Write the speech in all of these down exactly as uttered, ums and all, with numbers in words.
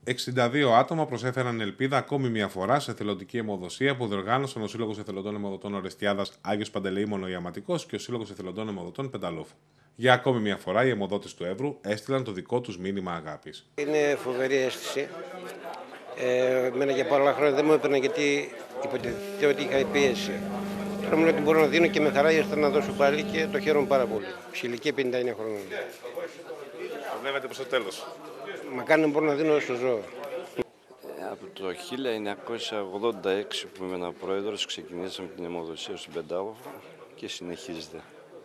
εξήντα δύο άτομα προσέφεραν ελπίδα ακόμη μια φορά σε εθελοντική αιμοδοσία που διοργάνωσαν ο Σύλλογος Εθελοντών Αιμοδοτών Ορεστιάδας Άγιος Παντελεήμων Ιαματικός και ο Σύλλογος Εθελοντών Αιμοδοτών Πενταλόφου. Για ακόμη μια φορά, οι αιμοδότες του Εύρου έστειλαν το δικό τους μήνυμα αγάπης. Είναι φοβερή αίσθηση. Ε, εμένα για πολλά χρόνια δεν μου έπαιρνε γιατί υποτίθεται ότι είχα πίεση. Τώρα μου λέει ότι μπορώ να δίνω και με χαρά ήρθα να δώσω πάλι και το χαίρομαι πάρα πολύ. Σε ηλικία πενήντα εννέα χρόνων. Βλέπετε προς το τέλος. Μακάρι να μπορώ να δίνω όσο ζω. Από το χίλια εννιακόσια ογδόντα έξι που ήμουν πρόεδρος ξεκινήσαμε την αιμοδοσία στον Πεντάλοφο και συνεχίζεται.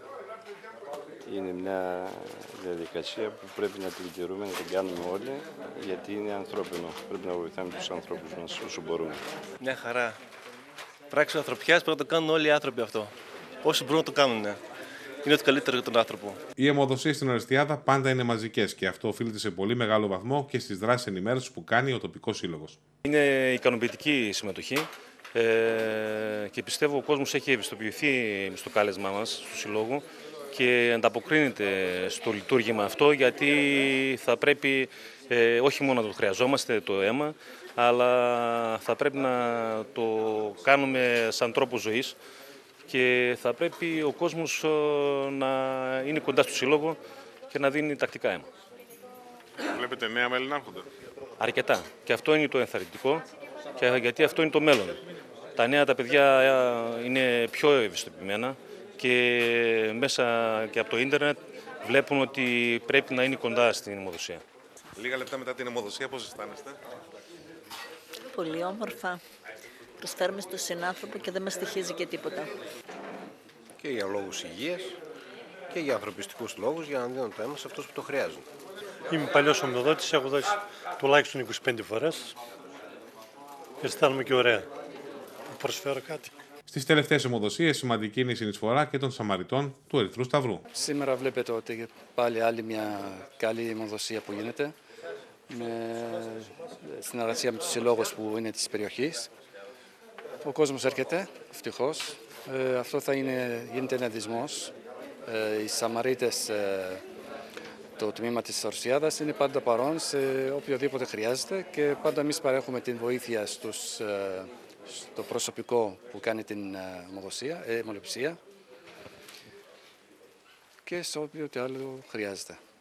Είναι μια διαδικασία που πρέπει να την τηρούμε, να την κάνουμε όλοι, γιατί είναι ανθρώπινο. Πρέπει να βοηθάμε τους ανθρώπους μας όσο μπορούμε. Μια χαρά. Πράξη ανθρωπιάς πρέπει να το κάνουν όλοι οι άνθρωποι αυτό. Όσοι μπορούν να το κάνουν. Είναι το καλύτερο για τον άνθρωπο. Οι αιμοδοσίες στην Ορεστιάδα πάντα είναι μαζικές και αυτό οφείλεται σε πολύ μεγάλο βαθμό και στις δράσεις ενημέρωσης που κάνει ο τοπικός σύλλογος. Είναι ικανοποιητική η συμμετοχή ε, και πιστεύω ο κόσμος έχει ευαισθητοποιηθεί στο κάλεσμά μας, του συλλόγου, και ανταποκρίνεται στο λειτουργήμα αυτό, γιατί θα πρέπει ε, όχι μόνο να το χρειαζόμαστε το αίμα, αλλά θα πρέπει να το κάνουμε σαν τρόπο ζωής και θα πρέπει ο κόσμος να είναι κοντά στο σύλλογο και να δίνει τακτικά αίμα. Βλέπετε νέα μέλη να έρχονται. Αρκετά. Και αυτό είναι το ενθαρρυντικό, και γιατί αυτό είναι το μέλλον. Τα νέα τα παιδιά είναι πιο ευαισθητοποιημένα και μέσα και από το ίντερνετ βλέπουν ότι πρέπει να είναι κοντά στην αιμοδοσία. Λίγα λεπτά μετά την αιμοδοσία, πώς αισθάνεστε? Πολύ όμορφα. Προσφέρουμε στον συνάνθρωπο και δεν μας στοιχίζει και τίποτα. Και για λόγους υγείας και για ανθρωπιστικούς λόγους, για να δίνουν το αίμα σε αυτούς που το χρειάζονται. Είμαι παλιός ομοδότης, έχω δώσει τουλάχιστον είκοσι πέντε φορές και αισθάνομαι και ωραία που προσφέρω κάτι. Στις τελευταίες αιμοδοσίες σημαντική είναι η συνεισφορά και των Σαμαριτών του Ερυθρού Σταυρού. Σήμερα βλέπετε ότι πάλι άλλη μια καλή αιμοδοσία που γίνεται, με συνεργασία με τους συλλόγους που είναι της περιοχής. Ο κόσμος έρχεται, ευτυχώς. Ε, αυτό θα είναι, γίνεται ένα δυσμός. Ε, οι Σαμαρίτες, ε, το τμήμα της Ορεστιάδας, είναι πάντα παρόν σε οποιοδήποτε χρειάζεται και πάντα εμείς παρέχουμε την βοήθεια στους, ε, στο προσωπικό που κάνει την αιμοδοσία, αιμοληψία και σε όποιο άλλο χρειάζεται.